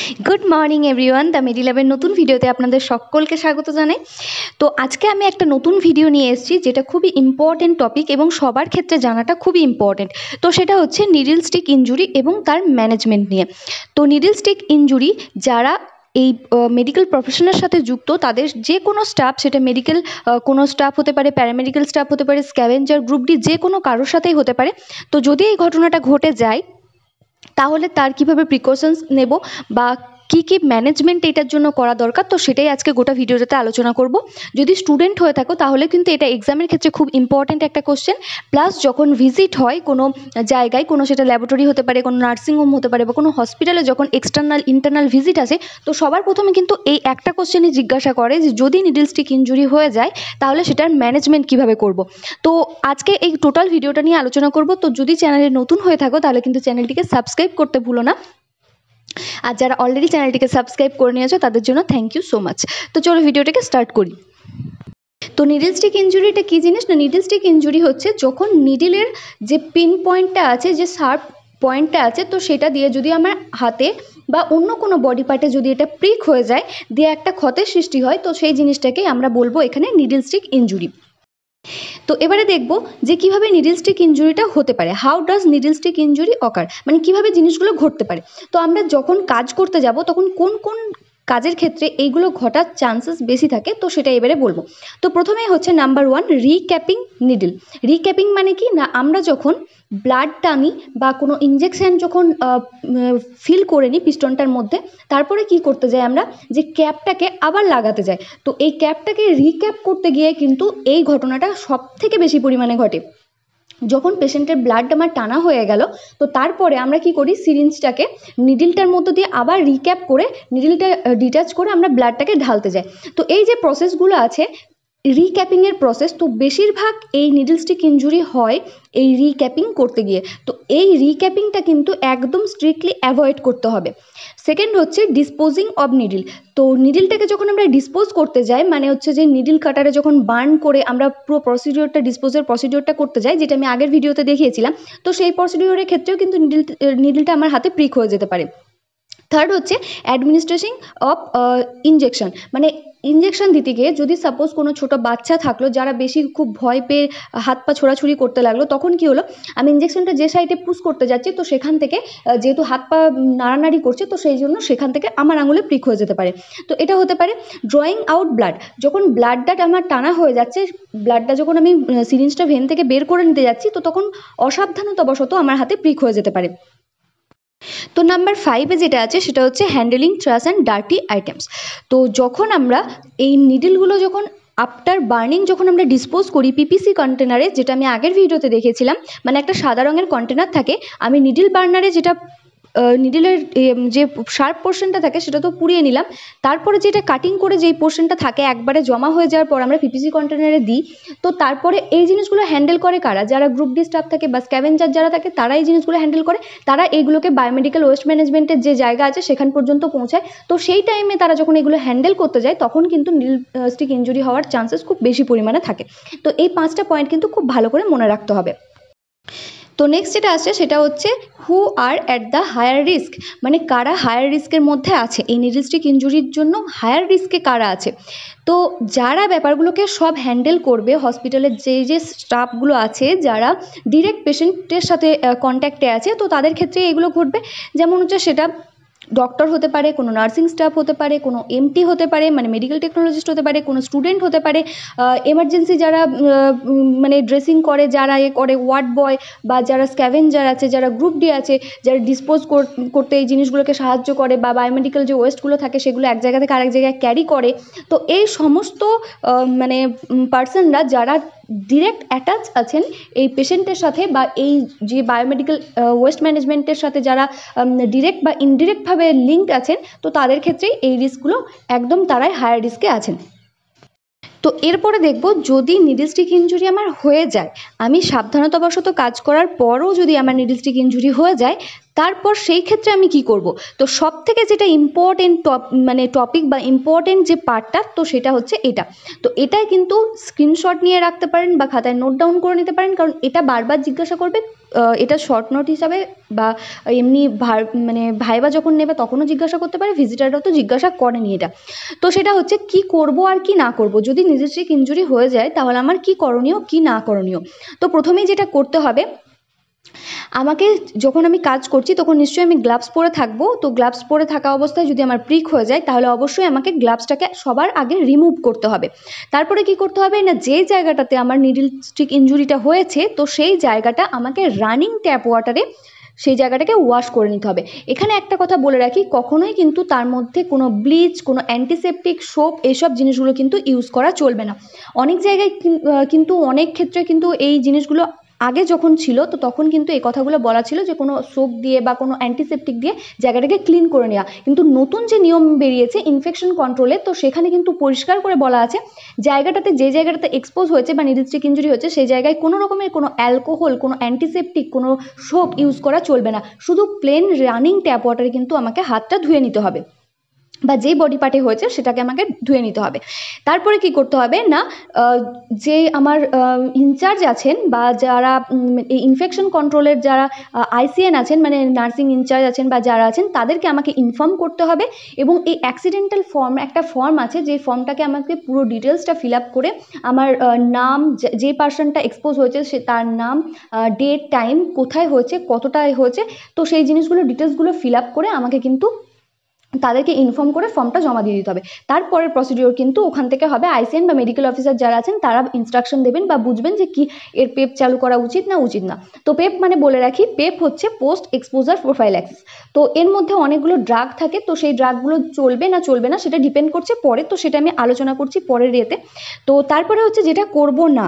Good morning everyone, the মেডিল্যাবের নতুন ভিডিওতে আপনাদের সকলকে স্বাগত জানাই। তো আজকে আমি একটা নতুন ভিডিও নিয়ে এসেছি যেটা খুবই ইম্পর্টেন্ট টপিক এবং সবার ক্ষেত্রে জানাটা খুবই ইম্পর্টেন্ট। তো সেটা হচ্ছে নিডল স্টিক ইনজুরি এবং তার ম্যানেজমেন্ট নিয়ে। তো নিডল স্টিক ইনজুরি যারা এই মেডিকেল প্রফেশনের সাথে যুক্ত, তাদের যে কোনো স্টাফ, সেটা মেডিকেল কোনো স্টাফ হতে পারে, প্যারামেডিক্যাল স্টাফ হতে পারে, স্ক্যাভেঞ্জার, গ্রুপ ডি, যে কোনো কারোর সাথেই হতে পারে। তো যদি এই ঘটনাটা ঘটে যায় তাহলে তার কিভাবে প্রিকশনস নেব বা কী ম্যানেজমেন্ট এটার জন্য করা দরকার, তো সেটাই আজকে গোটা ভিডিওটাতে আলোচনা করব। যদি স্টুডেন্ট হয়ে থাকো তাহলে কিন্তু এটা এক্সামের ক্ষেত্রে খুব ইম্পর্ট্যান্ট একটা কোশ্চেন। প্লাস যখন ভিজিট হয় কোনো জায়গায়, কোনো সেটা ল্যাবরেটরি হতে পারে, কোনো নার্সিংহোম হতে পারে, বা কোনো হসপিটালে যখন এক্সটার্নাল ইন্টারনাল ভিজিট আসে, তো সবার প্রথমে কিন্তু এই একটা কোশ্চেনই জিজ্ঞাসা করে যে যদি নিডল স্টিক ইনজুরি হয়ে যায় তাহলে সেটার ম্যানেজমেন্ট কিভাবে করব। তো আজকে এই টোটাল ভিডিওটা নিয়ে আলোচনা করব। তো যদি চ্যানেলে নতুন হয়ে থাকো তাহলে কিন্তু চ্যানেলটিকে সাবস্ক্রাইব করতে ভুলো না, আর যারা অলরেডি চ্যানেলটিকে সাবস্ক্রাইব করে নিয়েছো তাদের জন্য থ্যাংক ইউ সো মাচ। তো চলো ভিডিওটাকে স্টার্ট করি। তো নিডল স্টিক ইনজুরিটা কী জিনিস না, নিডল স্টিক ইনজুরি হচ্ছে যখন নিডলের যে পিন পয়েন্টটা আছে, যে শার্প পয়েন্টটা আছে, তো সেটা দিয়ে যদি আমার হাতে বা অন্য কোনো বডি পার্টে যদি এটা প্রিক হয়ে যায়, দিয়ে একটা ক্ষতের সৃষ্টি হয়, তো সেই জিনিসটাকেই আমরা বলবো এখানে নিডল স্টিক ইনজুরি। তো এবারে দেখব যে কিভাবে নিডল স্টিক ইনজুরিটা হতে পারে। How does needle stick injury occur, মানে কিভাবে জিনিসগুলো ঘটতে পারে। তো আমরা যখন কাজ করতে যাব তখন কোন কোন কাজের ক্ষেত্রে এইগুলো ঘটার চান্সেস বেশি থাকে, তো সেটা এবারে বলবো। তো প্রথমেই হচ্ছে নাম্বার 1, রিক্যাপিং নিডল। রিক্যাপিং মানে কি না, আমরা যখন ব্লাড টানি বা কোনো ইঞ্জেকশন যখন ফিল করে নিই পিস্টনটার মধ্যে, তারপরে কি করতে যাই আমরা, যে ক্যাপটাকে আবার লাগাতে যাই। তো এই ক্যাপটাকে রিক্যাপ করতে গিয়ে কিন্তু এই ঘটনাটা সব থেকে বেশি পরিমাণে ঘটে। যখন পেশেন্টের ব্লাড আমার টানা হয়ে গেল, তো তারপরে আমরা কি করি, সিরিঞ্জটাকে নিডলটার মধ্য দিয়ে আবার রিক্যাপ করে, নিডলটা ডিটাচ করে আমরা ব্লাডটাকে ঢালতে যাই। তো এই যে প্রসেসগুলো আছে রিক্যাপিংয়ের প্রসেস, তো বেশিরভাগ এই নিডল স্টিক ইনজুরি হয় এই রিক্যাপিং করতে গিয়ে। তো এই রিক্যাপিংটা কিন্তু একদম স্ট্রিক্টলি অ্যাভয়েড করতে হবে। সেকেন্ড হচ্ছে ডিসপোজিং অব নিডল। তো নিডলটাকে যখন আমরা ডিসপোজ করতে যাই, মানে হচ্ছে যে নিডল কাটারে যখন বার্ন করে আমরা পুরো প্রসিডিওরটা, ডিসপোজের প্রসিডিওরটা করতে যাই, যেটা আমি আগের ভিডিওতে দেখিয়েছিলাম, তো সেই প্রসিডিওরের ক্ষেত্রেও কিন্তু নিডলটা আমার হাতে প্রিক হয়ে যেতে পারে। থার্ড হচ্ছে অ্যাডমিনিস্ট্রেশন অফ ইনজেকশন, মানে ইনজেকশন দিতে গিয়ে যদি সাপোজ কোনো ছোটো বাচ্চা থাকলো যারা বেশি খুব ভয় পেয়ে হাত পা ছোড়াছুড়ি করতে লাগলো, তখন কি হলো, আমি ইনজেকশনটা যে সাইডে পুশ করতে যাচ্ছি, তো সেখান থেকে যেহেতু হাত পা নাড়ানাড়ি করছে, তো সেই জন্য সেখান থেকে আমার আঙুলে প্রিক হয়ে যেতে পারে। তো এটা হতে পারে ড্রয়িং আউট ব্লাড, যখন ব্লাডটা আমার টানা হয়ে যাচ্ছে, ব্লাডটা যখন আমি সিরিঞ্জটা ভেন থেকে বের করে নিতে যাচ্ছি, তো তখন অসাবধানতাবশত আমার হাতে প্রিক হয়ে যেতে পারে। তো নাম্বার 5-এ যেটা আছে সেটা হচ্ছে handling trash and dirty items. তো যখন আমরা এই নিডলগুলো যখন আফটার বার্নিং যখন আমরা ডিসপোজ করি পিপিসি কন্টেনারে, যেটা আমি আগের ভিডিওতে দেখেছিলাম, মানে একটা সাদা রঙের কন্টেনার থাকে, আমি নিডল বার্নারে যেটা নিডলের যে শার্প পোর্শনটা থাকে সেটা তো পুড়িয়ে নিলাম, তারপরে যেটা কাটিং করে যেই পোর্শনটা থাকে একবারে জমা হয়ে যাওয়ার পর আমরা পিপিসি কন্টেনারে দিই। তো তারপরে এই জিনিসগুলো হ্যান্ডেল করে কারা, যারা গ্রুপ ডি স্টাফ থাকে বা স্ক্যাভেঞ্জার যারা থাকে, তারা এই জিনিসগুলো হ্যান্ডেল করে। তারা এইগুলোকে বায়োমেডিক্যাল ওয়েস্ট ম্যানেজমেন্টের যে জায়গা আছে সেখান পর্যন্ত পৌঁছায়। তো সেই টাইমে তারা যখন এগুলো হ্যান্ডেল করতে যায় তখন কিন্তু নিডল স্টিক ইনজুরি হওয়ার চান্সেস খুব বেশি পরিমাণে থাকে। তো এই 5টা পয়েন্ট কিন্তু খুব ভালো করে মনে রাখতে হবে। তো নেক্সট যেটা আসছে সেটা হচ্ছে who are at the higher risk, মানে কারা হায়ার রিস্কের মধ্যে আছে, এই নিডল স্টিক ইনজুরির জন্য হায়ার রিস্কে কারা আছে। তো যারা ব্যাপারগুলোকে সব হ্যান্ডেল করবে, হসপিটালের যে স্টাফগুলো আছে যারা ডিরেক্ট পেশেন্টের সাথে কন্ট্যাক্টে আছে, তো তাদের ক্ষেত্রে এগুলো ঘটবে। যেমন হচ্ছে সেটা ডক্টর হতে পারে, কোনো নার্সিং স্টাফ হতে পারে, কোনো এমটি হতে পারে, মানে মেডিকেল টেকনোলজিস্ট হতে পারে, কোনো স্টুডেন্ট হতে পারে, এমার্জেন্সি যারা মানে ড্রেসিং করে, যারা করে ওয়ার্ড বয়, বা যারা স্ক্যাভেঞ্জার আছে, যারা গ্রুপ ডি আছে, যারা ডিসপোজ করতে এই জিনিসগুলোকে সাহায্য করে, বা বায়োমেডিক্যাল যে ওয়েস্টগুলো থাকে সেগুলো এক জায়গা থেকে আরেক জায়গায় ক্যারি করে। তো এই সমস্ত মানে পার্সনরা যারা ডিরেক্ট অ্যাটাচ আছেন এই পেশেন্টের সাথে, বা এই যে বায়োমেডিক্যাল ওয়েস্ট ম্যানেজমেন্টের সাথে যারা ডিরেক্ট বা ইনডিরেক্টভাবে লিঙ্কড আছেন, তো তাদের ক্ষেত্রেই এই রিস্কগুলো একদম তারাই হায়ার রিস্কে আছেন। তো এরপরে দেখব যদি নিডল স্টিক ইনজুরি আমার হয়ে যায়, আমি সাবধানতাবশত কাজ করার পরও যদি আমার নিডল স্টিক ইনজুরি হয়ে যায়, তারপর সেই ক্ষেত্রে আমি কি করব। তো সব থেকে যেটা ইম্পর্টেন্ট মানে টপিক বা ইম্পর্টেন্ট যে পার্টটা, তো সেটা হচ্ছে এটা। তো এটাই কিন্তু স্ক্রিনশট নিয়ে রাখতে পারেন বা খাতায় নোট ডাউন করে নিতে পারেন, কারণ এটা বারবার জিজ্ঞাসা করবে এটা শর্ট নোট হিসাবে বা এমনি মানে ভাইবা যখন নেবে তখনও জিজ্ঞাসা করতে পারে, ভিজিটাররাও তো জিজ্ঞাসা করেনি এটা। তো সেটা হচ্ছে কি করব আর কি না করব, যদি নিজেস্টিক ইনজুরি হয়ে যায় তাহলে আমার কি করণীয় কি না করণীয়। তো প্রথমেই যেটা করতে হবে, আমাকে যখন আমি কাজ করছি তখন নিশ্চয়ই আমি গ্লাভস পরে থাকবো। তো গ্লাভস পরে থাকা অবস্থায় যদি আমার প্রিক হয়ে যায় তাহলে অবশ্যই আমাকে গ্লাভসটাকে সবার আগে রিমুভ করতে হবে। তারপরে কি করতে হবে না, যে জায়গাটাতে আমার নিডল স্টিক ইনজুরিটা হয়েছে তো সেই জায়গাটা আমাকে রানিং ট্যাপ ওয়াটারে সেই জায়গাটাকে ওয়াশ করে নিতে হবে। এখানে একটা কথা বলে রাখি, কখনোই কিন্তু তার মধ্যে কোনো ব্লিচ, কোনো অ্যান্টিসেপটিক, সোপ এইসব জিনিসগুলো কিন্তু ইউজ করা চলবে না। অনেক জায়গায় কিন্তু অনেক ক্ষেত্রে কিন্তু এই জিনিসগুলো আগে যখন ছিল তো তখন কিন্তু এই কথাগুলো বলা ছিল যে কোনো সোপ দিয়ে বা কোনো অ্যান্টিসেপটিক দিয়ে জায়গাটাকে ক্লিন করে নেওয়া। কিন্তু নতুন যে নিয়ম বেরিয়েছে ইনফেকশন কন্ট্রোলে, তো সেখানে কিন্তু পরিষ্কার করে বলা আছে জায়গাটাতে যে জায়গাটাতে এক্সপোজ হয়েছে বা নিডল স্টিক ইনজুরি হয়েছে সেই জায়গায় কোনো রকমের কোনো অ্যালকোহল, কোনো অ্যান্টিসেপটিক, কোনো সোপ ইউজ করা চলবে না। শুধু প্লেন রানিং ট্যাপ ওয়াটারে কিন্তু আমাকে হাতটা ধুয়ে নিতে হবে বা যেই বডি পার্টে হয়েছে সেটাকে আমাকে ধুয়ে নিতে হবে। তারপরে কি করতে হবে না, যে আমার ইনচার্জ আছেন বা যারা এই ইনফেকশন কন্ট্রোলের যারা আইসিএন আছেন, মানে নার্সিং ইনচার্জ আছেন বা যারা আছেন তাদেরকে আমাকে ইনফর্ম করতে হবে। এবং এই অ্যাক্সিডেন্টাল ফর্ম, একটা ফর্ম আছে যে ফর্মটাকে আমাকে পুরো ডিটেলসটা ফিল আপ করে আমার নাম, যে পার্সনটা এক্সপোজ হয়েছে সে তার নাম, ডেট, টাইম, কোথায় হয়েছে, কতটা হয়েছে, তো সেই জিনিসগুলো ডিটেলসগুলো ফিল আপ করে আমাকে কিন্তু তাদেরকে ইনফর্ম করে ফর্মটা জমা দিয়ে দিতে হবে। তারপরের প্রসিডিওর কিন্তু ওখান থেকে হবে আইসিএন বা মেডিকেল অফিসার যারা আছেন তারা ইনস্ট্রাকশন দেবেন বা বুঝবেন যে কি এর পেপ চালু করা উচিত না উচিত না। তো পেপ মানে বলে রাখি, পেপ হচ্ছে পোস্ট এক্সপোজার প্রোফাইল্যাক্সিস। তো এর মধ্যে অনেকগুলো ড্রাগ থাকে, তো সেই ড্রাগগুলো চলবে না সেটা ডিপেন্ড করছে পরে, তো সেটা আমি আলোচনা করছি পরের ইয়েতে। তো তারপরে হচ্ছে যেটা করব না,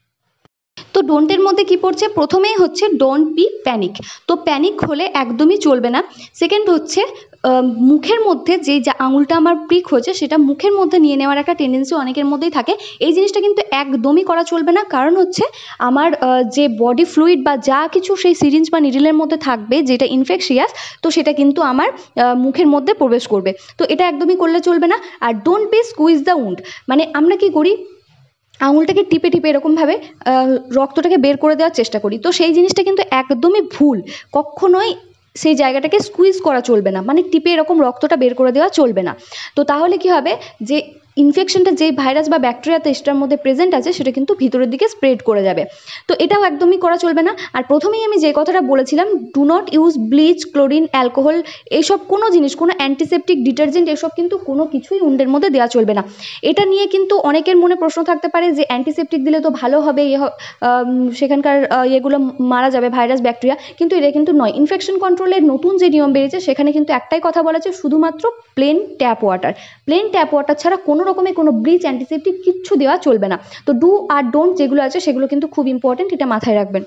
তো ডোন্টের মধ্যে কি পড়ছে, প্রথমেই হচ্ছে ডোন্ট বি প্যানিক। তো প্যানিক হলে একদমই চলবে না। সেকেন্ড হচ্ছে মুখের মধ্যে যে আঙুলটা আমার প্রিক হয়েছে সেটা মুখের মধ্যে নিয়ে নেওয়ার একটা টেন্ডেন্সি অনেকের মধ্যেই থাকে। এই জিনিসটা কিন্তু একদমই করা চলবে না, কারণ হচ্ছে আমার যে বডি ফ্লুইড বা যা কিছু সেই সিরিঞ্জ বা নিডলের মধ্যে থাকবে যেটা ইনফেকশিয়াস, তো সেটা কিন্তু আমার মুখের মধ্যে প্রবেশ করবে। তো এটা একদমই করলে চলবে না। আর don't be squeeze the wound, মানে আমরা কি করি, আঙুলটাকে টিপে টিপে এরকমভাবে রক্তটাকে বের করে দেওয়ার চেষ্টা করি। তো সেই জিনিসটা কিন্তু একদমই ভুল। কখনোই সেই জায়গাটাকে স্কুইজ করা চলবে না, মানে টিপে এরকম রক্তটা বের করে দেওয়া চলবে না। তো তাহলে কি হবে, যে ইনফেকশনটা যে ভাইরাস বা ব্যাকটেরিয়াতে সেটার মধ্যে প্রেজেন্ট আছে সেটা কিন্তু ভিতরের দিকে স্প্রেড করে যাবে। তো এটাও একদমই করা চলবে না। আর প্রথমেই আমি যে কথাটা বলেছিলাম, do not use bleach, chlorine, alcohol, এইসব কোনো জিনিস, কোনো অ্যান্টিসেপটিক, ডিটারজেন্ট, এসব কিন্তু কোনো কিছুই উন্ডের মধ্যে দেওয়া চলবে না। এটা নিয়ে কিন্তু অনেকের মনে প্রশ্ন থাকতে পারে যে অ্যান্টিসেপটিক দিলে তো ভালো হবে, সেখানকার এগুলো মারা যাবে ভাইরাস ব্যাকটেরিয়া, কিন্তু এটা কিন্তু নয়। ইনফেকশন কন্ট্রোলের নতুন যে নিয়ম বেরিয়েছে সেখানে কিন্তু একটাই কথা বলা আছে, শুধুমাত্র প্লেন ট্যাপ ওয়াটার ছাড়া কোনো রকমের কোনো ব্লিচ, অ্যান্টিসেপটিক কিচ্ছু দেওয়া চলবে না। তো ডু আর ডোন্ট যেগুলো আছে সেগুলো কিন্তু খুব ইম্পর্টেন্ট, এটা মাথায় রাখবেন।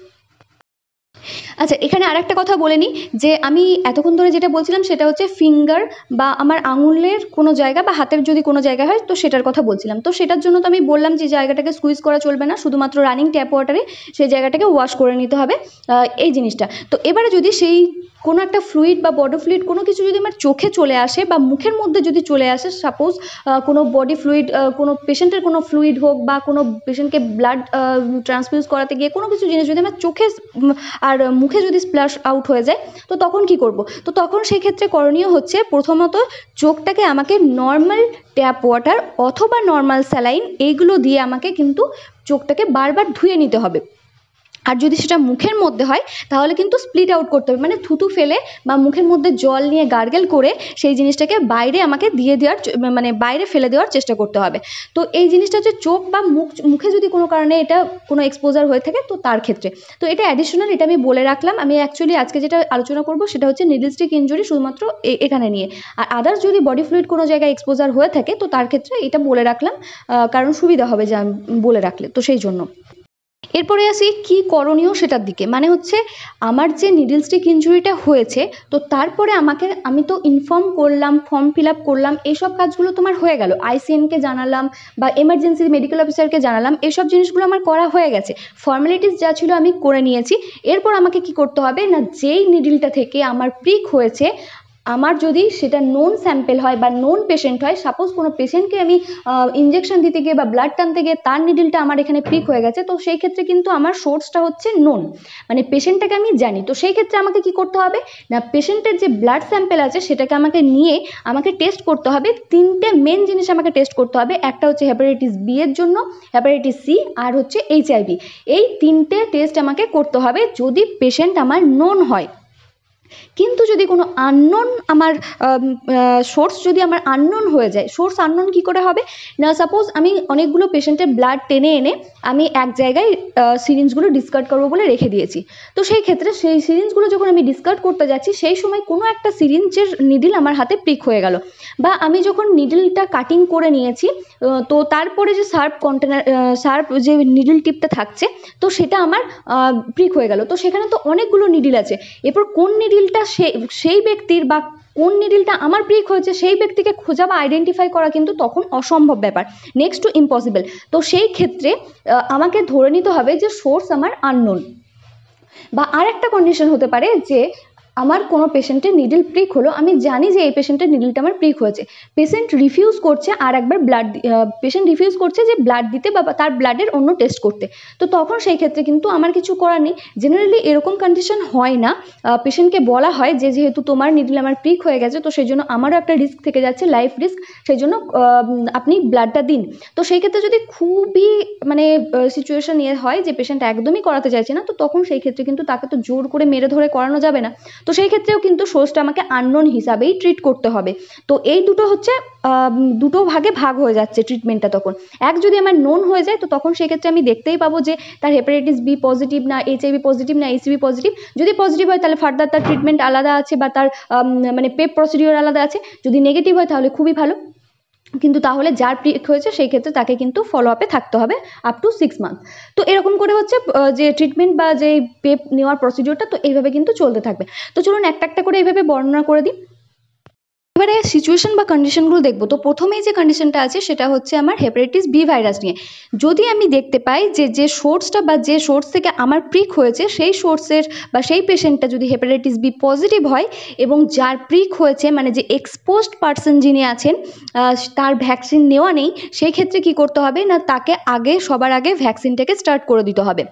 আচ্ছা, এখানে আরেকটা কথা বলে নিই, যে আমি এতক্ষণ ধরে যেটা বলছিলাম সেটা হচ্ছে ফিঙ্গার বা আমার আঙুলের কোনো জায়গা বা হাতের যদি কোনো জায়গা হয় তো সেটার কথা বলছিলাম। তো সেটার জন্য তো আমি বললাম যে জায়গাটাকে স্কুইজ করা চলবে না, শুধুমাত্র রানিং ট্যাপ ওয়াটারে সেই জায়গাটাকে ওয়াশ করে নিতে হবে, এই জিনিসটা। তো এবারে যদি সেই কোনো একটা ফ্লুইড বা বডি ফ্লুইড কোনো কিছু যদি আমার চোখে চলে আসে বা মুখের মধ্যে যদি চলে আসে, সাপোজ কোনো বডি ফ্লুইড, কোনো পেশেন্টের কোনো ফ্লুইড হোক বা কোনো পেশেন্টকে ব্লাড ট্রান্সফিউজ করাতে গিয়ে কোনো কিছু জিনিস যদি আমার চোখে আর মুখে যদি স্প্ল্যাশ আউট হয়ে যায়, তো তখন কি করব? তো তখন সেই ক্ষেত্রে করণীয় হচ্ছে প্রথমত চোখটাকে আমাকে নর্মাল ট্যাপ ওয়াটার অথবা নর্মাল স্যালাইন এইগুলো দিয়ে আমাকে কিন্তু চোখটাকে বারবার ধুয়ে নিতে হবে। আর যদি সেটা মুখের মধ্যে হয় তাহলে কিন্তু স্প্লিট আউট করতে হবে, মানে থুতু ফেলে বা মুখের মধ্যে জল নিয়ে গার্গেল করে সেই জিনিসটাকে বাইরে আমাকে দিয়ে দেওয়ার, মানে বাইরে ফেলে দেওয়ার চেষ্টা করতে হবে। তো এই জিনিসটা হচ্ছে চোখ বা মুখে যদি কোনো কারণে এটা কোনো এক্সপোজার হয়ে থাকে তো তার ক্ষেত্রে। তো এটা অ্যাডিশনাল, এটা আমি বলে রাখলাম। আমি অ্যাকচুয়ালি আজকে যেটা আলোচনা করব সেটা হচ্ছে নিডল স্টিক ইনজুরি শুধুমাত্র এখানে নিয়ে। আর আদার্স যদি বডি ফ্লুইড কোনো জায়গায় এক্সপোজার হয়ে থাকে তো তার ক্ষেত্রে এটা বলে রাখলাম, কারণ সুবিধা হবে যে আমি বলে রাখলে, তো সেই জন্য। এরপরে আসি কি করণীয় সেটার দিকে, মানে হচ্ছে আমার যে নিডল স্টিক ইনজুরিটা হয়েছে তো তারপরে আমি তো ইনফর্ম করলাম, ফর্ম ফিল আপ করলাম, এইসব কাজগুলো তোমার হয়ে গেল, আইসিএনকে জানালাম বা এমার্জেন্সি মেডিকেল অফিসারকে জানালাম, এইসব জিনিসগুলো আমার করা হয়ে গেছে, ফর্মালিটিস যা ছিল আমি করে নিয়েছি। এরপর আমাকে কি করতে হবে না, যেই নিডলটা থেকে আমার প্রিক হয়েছে আমার যদি সেটা নোন স্যাম্পেল হয় বা নোন পেশেন্ট হয়, সাপোজ কোনো পেশেন্টকে আমি ইঞ্জেকশন দিতে গিয়ে বা ব্লাড টানতে গিয়ে তার নিডলটা আমার এখানে প্রিক হয়ে গেছে, তো সেই ক্ষেত্রে কিন্তু আমার সোর্সটা হচ্ছে নোন, মানে পেশেন্টটাকে আমি জানি। তো সেই ক্ষেত্রে আমাকে কি করতে হবে না, পেশেন্টের যে ব্লাড স্যাম্পেল আছে সেটাকে আমাকে নিয়ে আমাকে টেস্ট করতে হবে। তিনটে মেন জিনিস আমাকে টেস্ট করতে হবে, একটা হচ্ছে হেপাটাইটিস বি এর জন্য, হেপাটাইটিস সি, আর হচ্ছে এইচআইভি। এই তিনটে টেস্ট আমাকে করতে হবে যদি পেশেন্ট আমার নোন হয়। কিন্তু যদি কোনো আননোন আমার সোর্স যদি আমার আননোন হয়ে যায়, সোর্স আননোন কী করে হবে না, সাপোজ আমি অনেকগুলো পেশেন্টের ব্লাড টেনে এনে আমি এক জায়গায় সিরিঞ্জগুলো ডিসকার্ড করবো বলে রেখে দিয়েছি। তো সেই ক্ষেত্রে সেই সিরিঞ্জগুলো যখন আমি ডিসকার্ড করতে যাচ্ছি, সেই সময় কোনো একটা সিরিঞ্জের নিডল আমার হাতে প্রিক হয়ে গেল, বা আমি যখন নিডলটা কাটিং করে নিয়েছি, তো তারপরে যে শার্প যে নিডল টিপটা থাকছে, তো সেটা আমার প্রিক হয়ে গেল। তো সেখানে তো অনেকগুলো নিডল আছে, এরপর কোন নিডলটা সেই ব্যক্তির বা কোন নিডলটা আমার প্রিক হয়েছে সেই ব্যক্তিকে খোঁজা বা আইডেন্টিফাই করা কিন্তু তখন অসম্ভব ব্যাপার, নেক্সট টু ইম্পসিবল। তো সেই ক্ষেত্রে আমাকে ধরে নিতে হবে যে সোর্স আমার আননোন। বা আর একটা কন্ডিশন হতে পারে যে আমার কোনো পেশেন্টের নিডল প্রিক হলো, আমি জানি যে এই পেশেন্টের নিডলটা আমার প্রিক হয়েছে, পেশেন্ট রিফিউজ করছে আর একবার পেশেন্ট রিফিউজ করছে যে ব্লাড দিতে বা তার ব্লাডের অন্য টেস্ট করতে। তো তখন সেই ক্ষেত্রে কিন্তু আমার কিছু করার নেই। জেনারেলি এরকম কন্ডিশন হয় না, পেশেন্টকে বলা হয় যে যেহেতু তোমার নিডল আমার প্রিক হয়ে গেছে, তো সেই জন্য আমারও একটা রিস্ক থেকে যাচ্ছে, লাইফ রিস্ক, সেই জন্য আপনি ব্লাডটা দিন। তো সেই ক্ষেত্রে যদি খুবই মানে সিচুয়েশন হয় যে পেশেন্ট একদমই করাতে চাইছে না, তো তখন সেই ক্ষেত্রে কিন্তু তাকে তো জোর করে মেরে ধরে করানো যাবে না। তো সেই ক্ষেত্রেও কিন্তু সোর্সটা আমাকে আননোন হিসাবেই ট্রিট করতে হবে। তো এই দুটো হচ্ছে দুটো ভাগে ভাগ হয়ে যাচ্ছে ট্রিটমেন্টটা। তখন এক যদি আমার নোন হয়ে যায়, তো তখন সেক্ষেত্রে আমি দেখতেই পাবো যে তার হেপাটাইটিস বি পজিটিভ না এইচআইভি পজিটিভ না এইচসিভি পজিটিভ। যদি পজিটিভ হয় তাহলে ফার্দার তার ট্রিটমেন্ট আলাদা আছে বা তার মানে পেপ প্রসিডিওর আলাদা আছে। যদি নেগেটিভ হয় তাহলে খুবই ভালো, কিন্তু তাহলে যার প্রিক হয়েছে সেই ক্ষেত্রে তাকে কিন্তু ফলো আপে থাকতে হবে আপ টু 6 মান্থ। তো এরকম করে হচ্ছে যে ট্রিটমেন্ট বা যে পেপ নেওয়ার প্রসিডিওরটা, তো এইভাবে কিন্তু চলতে থাকবে। তো চলুন একটা একটা করে এইভাবে বর্ণনা করে দিই। এবারে সিচুয়েশন বা কন্ডিশনগুলো দেখবো। তো প্রথমেই যে কন্ডিশনটা আছে সেটা হচ্ছে আমার হেপাটাইটিস বি ভাইরাস নিয়ে। যদি আমি দেখতে পাই যে সোর্সটা বা যে সোর্স থেকে আমার প্রিক হয়েছে সেই সোর্সের বা সেই পেশেন্টটা যদি হেপাটাইটিস বি পজিটিভ হয় এবং যার প্রিক হয়েছে মানে যে এক্সপোজড পার্সন যিনি আছেন তার ভ্যাকসিন নেওয়া নেই, সেই ক্ষেত্রে কি করতে হবে না, তাকে সবার আগে ভ্যাকসিনটাকে স্টার্ট করে দিতে হবে।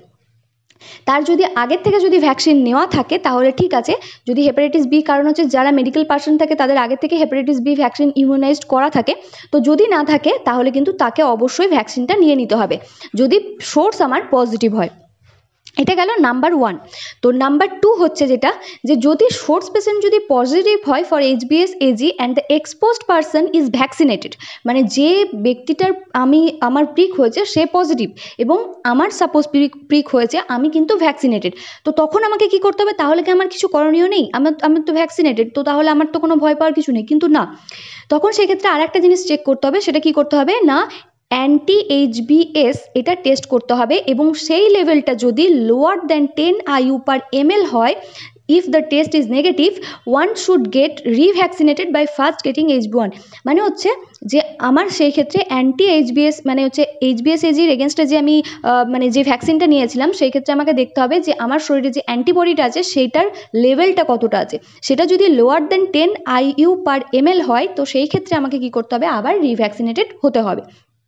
তার যদি আগের থেকে যদি ভ্যাকসিন নেওয়া থাকে তাহলে ঠিক আছে। যদি হেপাটাইটিস বি, কারণ হচ্ছে যারা মেডিকেল পার্সন থাকে তাদের আগের থেকে হেপাটাইটিস বি ভ্যাকসিন ইমিউনাইজড করা থাকে, তো যদি না থাকে তাহলে কিন্তু তাকে অবশ্যই ভ্যাকসিনটা নিয়ে নিতে হবে যদি সোর্স আমার পজিটিভ হয়। এটা গেল নাম্বার 1। তো নাম্বার 2 হচ্ছে যেটা, যে যদি সোর্স পেশেন্ট যদি পজিটিভ হয় for HBS AG and the exposed person is vaccinated, মানে যে ব্যক্তিটার আমার প্রিক হয়েছে সে পজিটিভ এবং আমার সাপোজ প্রিক হয়েছে আমি কিন্তু ভ্যাকসিনেটেড, তো তখন আমাকে কি করতে হবে, তাহলে কি আমার কিছু করণীয় নেই, আমি তো ভ্যাকসিনেটেড, তো তাহলে আমার তো কোনো ভয় পাওয়ার কিছু নেই, কিন্তু না। তখন সেক্ষেত্রে আর একটা জিনিস চেক করতে হবে, সেটা কি করতে হবে না, অ্যান্টি এইচবিএস এটা টেস্ট করতে হবে এবং সেই লেভেলটা যদি lower than 10 IU per ml হয়, if the test is negative one should get revaccinated by first getting HB1। মানে হচ্ছে যে আমার সেই ক্ষেত্রে অ্যান্টি এইচবিএস মানে হচ্ছে এইচবিএস এজির এগেনস্টে যে আমি মানে যে ভ্যাকসিনটা নিয়েছিলাম, সেই ক্ষেত্রে আমাকে দেখতে হবে যে আমার শরীরে যে অ্যান্টিবডিটা আছে সেইটার লেভেলটা কতটা আছে। সেটা যদি lower than 10 IU per ml হয়, তো সেই ক্ষেত্রে আমাকে কি করতে হবে, আবার রিভ্যাকসিনেটেড হতে হবে।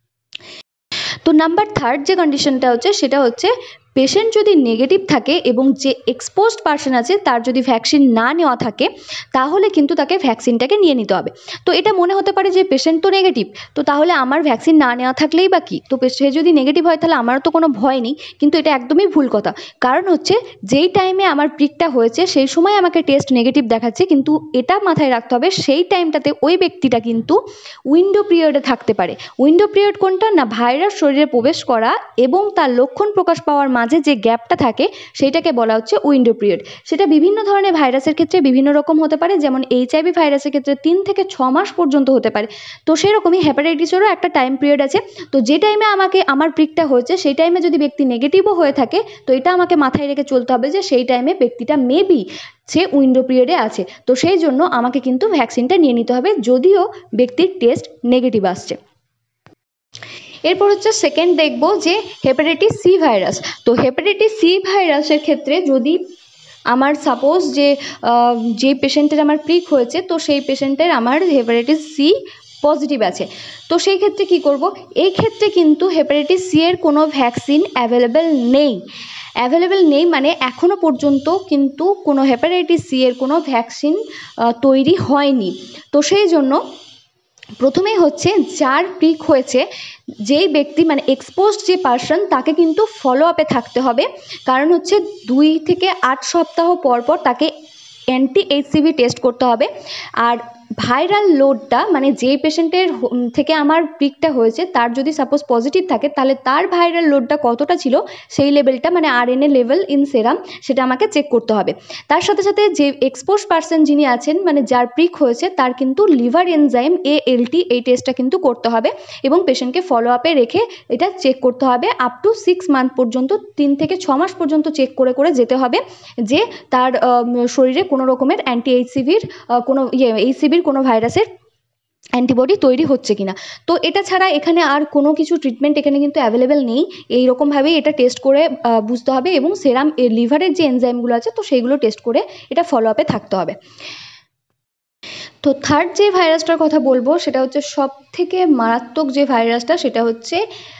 তো নাম্বার 3 যে কন্ডিশনটা হচ্ছে সেটা হচ্ছে পেশেন্ট যদি নেগেটিভ থাকে এবং যে এক্সপোজড পার্সন আছে তার যদি ভ্যাকসিন না নেওয়া থাকে, তাহলে কিন্তু তাকে ভ্যাকসিনটাকে নিয়ে নিতে হবে। তো এটা মনে হতে পারে যে পেশেন্ট তো নেগেটিভ, তো তাহলে আমার ভ্যাকসিন না নেওয়া থাকলেই বা কি, তো সে যদি নেগেটিভ হয় তাহলে আমারও তো কোনো ভয় নেই, কিন্তু এটা একদমই ভুল কথা। কারণ হচ্ছে যেই টাইমে আমার প্রিকটা হয়েছে সেই সময় আমাকে টেস্ট নেগেটিভ দেখাচ্ছে, কিন্তু এটা মাথায় রাখতে হবে সেই টাইমটাতে ওই ব্যক্তিটা কিন্তু উইন্ডো পিরিয়ডে থাকতে পারে। উইন্ডো পিরিয়ড কোনটা না, ভাইরাস শরীরে প্রবেশ করা এবং তার লক্ষণ প্রকাশ পাওয়ার মাঝে যে গ্যাপটা থাকে সেইটাকে বলা হচ্ছে উইন্ডো পিরিয়ড। সেটা বিভিন্ন ধরনের ভাইরাসের ক্ষেত্রে বিভিন্ন রকম হতে পারে, যেমন এইচআইভি ভাইরাসের ক্ষেত্রে 3 থেকে 6 মাস পর্যন্ত হতে পারে। তো সেরকমই হেপাটাইটিসেরও একটা টাইম পিরিয়ড আছে। তো যে টাইমে আমার প্রিকটা হয়েছে সেই টাইমে যদি ব্যক্তি নেগেটিভও হয়ে থাকে, তো এটা আমাকে মাথায় রেখে চলতে হবে যে সেই টাইমে ব্যক্তিটা মেবি সে উইন্ডো পিরিয়ডে আছে, তো সেই জন্য আমাকে কিন্তু ভ্যাকসিনটা নিয়ে নিতে হবে যদিও ব্যক্তির টেস্ট নেগেটিভ আসছে। এরপর হচ্ছে সেকেন্ড দেখব যে হেপাটাইটিস সি ভাইরাস। তো হেপাটাইটিস সি ভাইরাসের ক্ষেত্রে যদি আমার সাপোজ যে পেশেন্টের আমার প্রিক হয়েছে, তো সেই পেশেন্টের আমার হেপাটাইটিস সি পজিটিভ আছে। তো সেই ক্ষেত্রে কী করব, এই ক্ষেত্রে কিন্তু হেপাটাইটিস সি এর কোনো ভ্যাকসিন অ্যাভেলেবেল নেই, মানে এখনও পর্যন্ত কিন্তু কোনো হেপাটাইটিস সি এর কোনো ভ্যাকসিন তৈরি হয়নি। তো সেই জন্য প্রথমেই হচ্ছে যার প্রিক হয়েছে, যেই ব্যক্তি মানে এক্সপোজড যে পার্সন, তাকে কিন্তু ফলো আপে থাকতে হবে। কারণ হচ্ছে 2 থেকে 8 সপ্তাহ পর পর তাকে অ্যান্টি-এইচসিভি টেস্ট করতে হবে। আর ভাইরাল লোডটা মানে যেই পেশেন্টের থেকে আমার প্রিকটা হয়েছে তার যদি সাপোজ পজিটিভ থাকে, তাহলে তার ভাইরাল লোডটা কতটা ছিল সেই লেভেলটা মানে আরএনএ লেভেল ইন সেরাম সেটা আমাকে চেক করতে হবে। তার সাথে সাথে যে এক্সপোজ পার্সন যিনি আছেন মানে যার প্রিক হয়েছে, তার কিন্তু লিভার এনজাইম ALT এই টেস্টটা কিন্তু করতে হবে এবং পেশেন্টকে ফলো আপে রেখে এটা চেক করতে হবে আপ টু 6 মান্থ পর্যন্ত, 3 থেকে 6 মাস পর্যন্ত চেক করে করে যেতে হবে যে তার শরীরে কোনো রকমের অ্যান্টি-এইচসিভির কোনো এইচসিভির কোনো ভাইরাসের অ্যান্টিবডি তৈরি হচ্ছে কিনা। তো এটা ছাড়া এখানে আর কোনো কিছু ট্রিটমেন্ট এখানে কিন্তু অ্যাভেলেবেল নেই। এইরকমভাবেই এটা টেস্ট করে বুঝতে হবে এবং সেরাম লিভারের যে এনজাইমগুলো আছে তো সেইগুলো টেস্ট করে এটা ফলো আপে থাকতে হবে। তো থার্ড যে ভাইরাসটার কথা বলবো সেটা হচ্ছে সবথেকে মারাত্মক যে ভাইরাসটা, সেটা হচ্ছে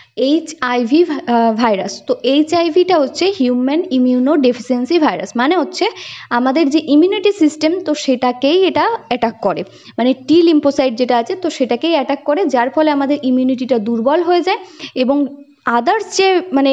HIV ভাইরাস। তো HIVটা হচ্ছে হিউম্যান ইমিউনো ডেফিসিয়েন্সি ভাইরাস, মানে হচ্ছে আমাদের যে ইমিউনিটি সিস্টেম তো সেটাকেই এটা অ্যাটাক করে, মানে টি লিম্ফোসাইট যেটা আছে তো সেটাকেই অ্যাটাক করে, যার ফলে আমাদের ইমিউনিটিটা দুর্বল হয়ে যায় এবং আদার্স যে মানে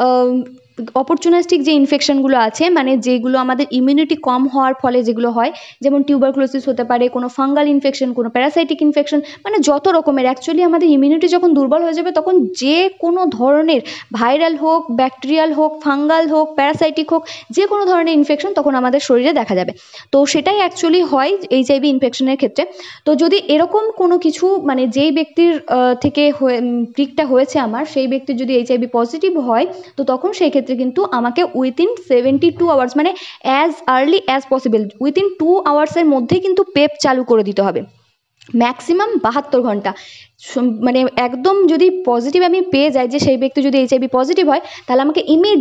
অপরচুনিস্টিক যে ইনফেকশনগুলো আছে মানে যেগুলো আমাদের ইমিউনিটি কম হওয়ার ফলে যেগুলো হয়, যেমন টিউবারকুলোসিস হতে পারে, কোনো ফাঙ্গাল ইনফেকশন, কোনো প্যারাসাইটিক ইনফেকশন, মানে যত রকমের অ্যাকচুয়ালি আমাদের ইমিউনিটি যখন দুর্বল হয়ে যাবে তখন যে কোনো ধরনের ভাইরাল হোক, ব্যাকটেরিয়াল হোক, ফাঙ্গাল হোক, প্যারাসাইটিক হোক, যে কোনো ধরনের ইনফেকশন তখন আমাদের শরীরে দেখা যাবে। তো সেটাই অ্যাকচুয়ালি হয় HIV ইনফেকশনের ক্ষেত্রে। তো যদি এরকম কোনো কিছু মানে যেই ব্যক্তির থেকে প্রিকটা হয়েছে আমার, সেই ব্যক্তির যদি HIV পজিটিভ হয়, তো তখন সেই ক্ষেত্রে কিন্তু আমাকে উইথিন 72 আওয়ার্স মানে as early as possible within 2 আওয়ার্সের মধ্যে কিন্তু পেপ চালু করে দিতে হবে, ম্যাক্সিমাম 72 ঘন্টা। মানে একদম যদি পজিটিভ আমি পেয়ে যাই যে সেই ব্যক্তি যদি HIV পজিটিভ হয়, তাহলে আমাকে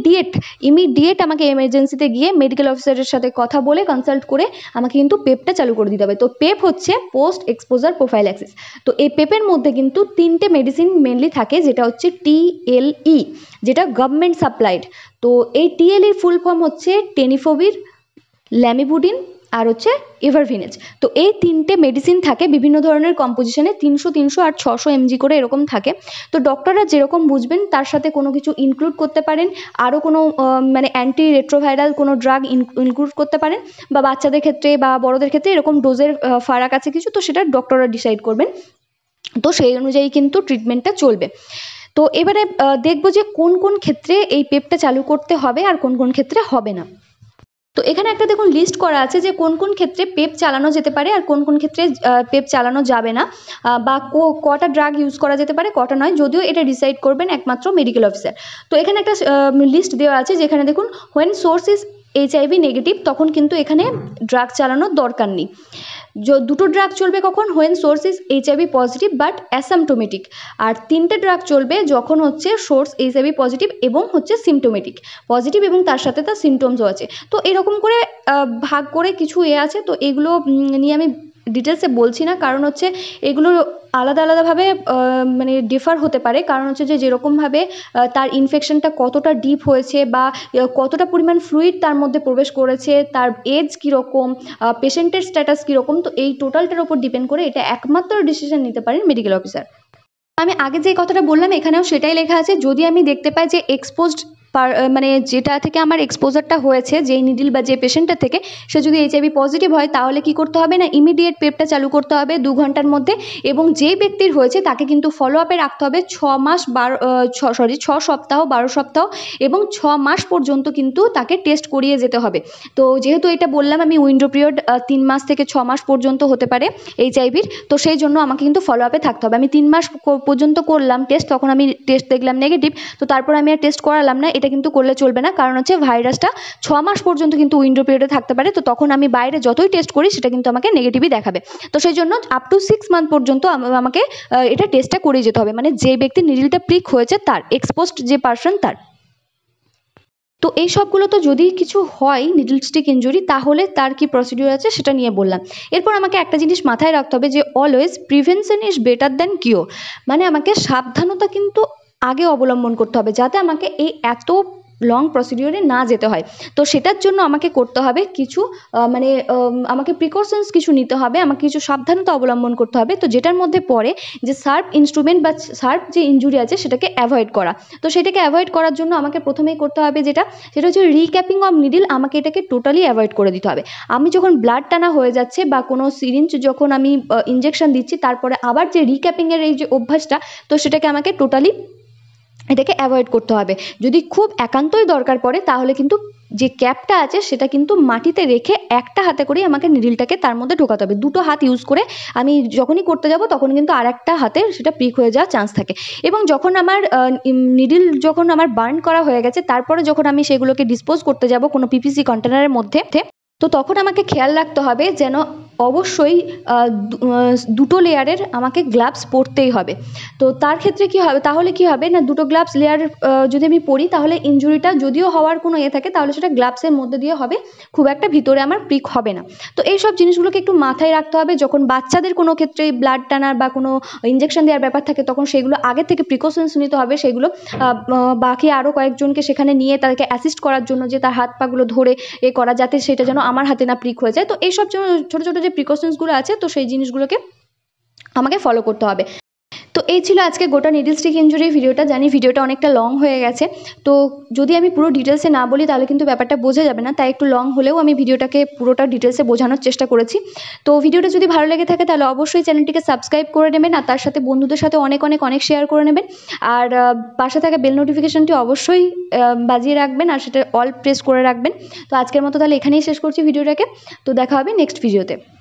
ইমিডিয়েট আমাকে এমার্জেন্সিতে গিয়ে মেডিকেল অফিসারের সাথে কথা বলে কনসাল্ট করে আমাকে কিন্তু পেপটা চালু করে দিতে হবে। তো পেপ হচ্ছে পোস্ট এক্সপোজার প্রোফাইল্যাক্সিস। তো এই পেপের মধ্যে কিন্তু 3টে মেডিসিন মেনলি থাকে, যেটা হচ্ছে TLE, যেটা গভর্নমেন্ট সাপ্লাইড। তো এই TLE এর ফুল ফর্ম হচ্ছে টেনিফোভির, ল্যামিবুডিন আর হচ্ছে এভারভিনেজ। তো এই 3টে মেডিসিন থাকে বিভিন্ন ধরনের কম্পোজিশনে, 300 আর 600 mg করে এরকম থাকে। তো ডক্টররা যেরকম বুঝবেন তার সাথে কোনো কিছু ইনক্লুড করতে পারেন, আরও কোনো মানে অ্যান্টি রেট্রোভাইরাল কোনো ড্রাগ ইনক্লুড করতে পারেন, বা বাচ্চাদের ক্ষেত্রে বা বড়দের ক্ষেত্রে এরকম ডোজের ফারাক আছে কিছু, তো সেটা ডক্টররা ডিসাইড করবেন। তো সেই অনুযায়ী কিন্তু ট্রিটমেন্টটা চলবে। তো এবারে দেখবো যে কোন কোন ক্ষেত্রে এই পেপটা চালু করতে হবে আর কোন কোন ক্ষেত্রে হবে না। তো এখানে একটা দেখুন লিস্ট করা আছে যে কোন কোন ক্ষেত্রে পেপ চালানো যেতে পারে আর কোন কোন ক্ষেত্রে পেপ চালানো যাবে না, বা কটা ড্রাগ ইউজ করা যেতে পারে কটা নয়, যদিও এটা ডিসাইড করবেন একমাত্র মেডিকেল অফিসার। তো এখানে একটা লিস্ট দেওয়া আছে যেখানে দেখুন when source is HIV negative, তখন কিন্তু এখানে ড্রাগ চালানোর দরকার নেই। দুটো ড্রাগ চলবে কখন, when source is HIV positive but asymptomatic. আর 3টে ড্রাগ চলবে যখন হচ্ছে সোর্স HIV পজিটিভ এবং হচ্ছে সিমটোমেটিক, পজিটিভ এবং তার সাথে তার সিমটমসও আছে। তো এরকম করে ভাগ করে কিছু আছে। তো এগুলো নিয়ে আমি ডিটেলসে বলছি না, কারণ হচ্ছে এগুলো আলাদা আলাদাভাবে মানে ডিফার হতে পারে, কারণ হচ্ছে যে যেরকমভাবে তার ইনফেকশনটা কতটা ডিপ হয়েছে বা কতটা পরিমাণ ফ্লুইড তার মধ্যে প্রবেশ করেছে, তার এজ কীরকম, পেশেন্টের স্ট্যাটাস কীরকম, তো এই টোটালটার উপর ডিপেন্ড করে এটা একমাত্র ডিসিশন নিতে পারেন মেডিকেল অফিসার। আমি আগে যে কথাটা বললাম এখানেও সেটাই লেখা আছে, যদি আমি দেখতে পাই যে এক্সপোজড মানে যেটা থেকে আমার এক্সপোজারটা হয়েছে যেই নিডিল বা যে পেশেন্টটা থেকে, সে যদি HIV পজিটিভ হয় তাহলে কি করতে হবে না, ইমিডিয়েট পেপটা চালু করতে হবে 2 ঘন্টার মধ্যে, এবং যেই ব্যক্তির হয়েছে তাকে কিন্তু ফলো আপে রাখতে হবে 6 সপ্তাহ 12 সপ্তাহ এবং 6 মাস পর্যন্ত কিন্তু তাকে টেস্ট করিয়ে যেতে হবে। তো যেহেতু এটা বললাম আমি উইন্ডো পিরিয়ড 3 মাস থেকে 6 মাস পর্যন্ত হতে পারে HIVর, তো সেই জন্য আমাকে কিন্তু ফলো আপে থাকতে হবে। আমি 3 মাস পর্যন্ত করলাম টেস্ট, তখন আমি টেস্ট দেখলাম নেগেটিভ, তো তারপর আমি আর টেস্ট করালাম না, এটা কিন্তু করলে চলবে না, কারণ হচ্ছে ভাইরাসটা 6 মাস পর্যন্ত কিন্তু উইন্ডো পিরিয়ডে থাকতে পারে। তো তখন আমি বাইরে যতই টেস্ট করি সেটা কিন্তু আমাকে নেগেটিভই দেখাবে। তো সেই জন্য আপ টু 6 মান্থ পর্যন্ত আমাকে এটা টেস্টটা করিয়ে যেতে হবে, মানে যে ব্যক্তি নিডলটা প্রিক হয়েছে তার, এক্সপোজড যে পার্সন তার। তো এই সবগুলো তো যদি কিছু হয় নিডল স্টিক ইনজুরি, তাহলে তার কি প্রসিডিউর আছে সেটা নিয়ে বললাম। এরপর আমাকে একটা জিনিস মাথায় রাখতে হবে যে always prevention is better than cure, মানে আমাকে সাবধানতা কিন্তু আগে অবলম্বন করতে হবে যাতে আমাকে এই এত লং প্রসিডিউরে না যেতে হয়। তো সেটার জন্য আমাকে করতে হবে কিছু মানে আমাকে প্রিকশনস কিছু নিতে হবে, আমাকে কিছু সাবধানতা অবলম্বন করতে হবে। তো যেটার মধ্যে পড়ে যে শার্প ইনস্ট্রুমেন্ট বা শার্প যে ইনজুরি আছে সেটাকে অ্যাভয়েড করা। তো সেটাকে অ্যাভয়েড করার জন্য আমাকে প্রথমেই করতে হবে সেটা হচ্ছে রিক্যাপিং অফ নিডল। আমাকে এটাকে টোটালি অ্যাভয়েড করে দিতে হবে। আমি যখন ব্লাড টানা হয়ে যাচ্ছে বা কোনো সিরিঞ্জ যখন আমি ইনজেকশন দিচ্ছি, তারপরে আবার যে রিক্যাপিংয়ের এই যে অভ্যাসটা, তো সেটাকে আমাকে টোটালি এটাকে অ্যাভয়েড করতে হবে। যদি খুব একান্তই দরকার পড়ে তাহলে কিন্তু যে ক্যাপটা আছে সেটা কিন্তু মাটিতে রেখে একটা হাতে করেই আমাকে নিডলটাকে তার মধ্যে ঢোকাতে হবে। দুটো হাত ইউজ করে আমি যখনই করতে যাব তখন কিন্তু আর একটা হাতে সেটা প্রিক হয়ে যাওয়ার চান্স থাকে। এবং যখন আমার নিডল যখন আমার বার্ন করা হয়ে গেছে, তারপরে যখন আমি সেগুলোকে ডিসপোজ করতে যাব কোনো পিপিসি কন্টেনারের মধ্যে, তো তখন আমাকে খেয়াল রাখতে হবে যেন অবশ্যই দুটো লেয়ারের আমাকে গ্লাভস পরতেই হবে। তো তার ক্ষেত্রে কী হবে, তাহলে কী হবে না, দুটো গ্লাভস লেয়ার যদি আমি পরি তাহলে ইনজুরিটা যদিও হওয়ার কোনো থাকে তাহলে সেটা গ্লাভসের মধ্যে দিয়ে হবে, খুব একটা ভিতরে আমার প্রিক হবে না। তো এই সব জিনিসগুলোকে একটু মাথায় রাখতে হবে। যখন বাচ্চাদের কোনো ক্ষেত্রে ব্লাড টানার বা কোনো ইনজেকশন দেওয়ার ব্যাপার থাকে তখন সেগুলো আগে থেকে প্রিকশনস নিতে হবে। সেগুলো বাকি আরও কয়েকজনকে সেখানে নিয়ে তাদেরকে অ্যাসিস্ট করার জন্য যে তার হাত পাগুলো ধরে করা, যাতে সেটা যেন আমার হাতে না প্রিক হয়ে যায়। তো এইসব ছোটো ছোটো যে প্রিকশনসগুলো আছে তো সেই জিনিসগুলোকে আমাকে ফলো করতে হবে। তো এই ছিল আজকে গোটা নিডল স্টিক ইনজুরি ভিডিওটা। জানি ভিডিওটা অনেকটা লং হয়ে গেছে, তো যদি আমি পুরো ডিটেলসে না বলি তাহলে কিন্তু ব্যাপারটা বোঝা যাবে না, তাই একটু লং হলেও আমি ভিডিওটাকে পুরোটা ডিটেলসে বোঝানোর চেষ্টা করেছি। তো ভিডিওটা যদি ভালো লেগে থাকে তাহলে অবশ্যই চ্যানেলটিকে সাবস্ক্রাইব করে নেবেন, আর তার সাথে বন্ধুদের সাথে অনেক অনেক অনেক শেয়ার করে নেবেন। আর পাশে থাকা বেল নোটিফিকেশনটি অবশ্যই বাজিয়ে রাখবেন, আর সেটা অল প্রেস করে রাখবেন। তো আজকের মতো তাহলে এখানেই শেষ করছি ভিডিওটাকে। তো দেখা হবে নেক্সট ভিডিওতে।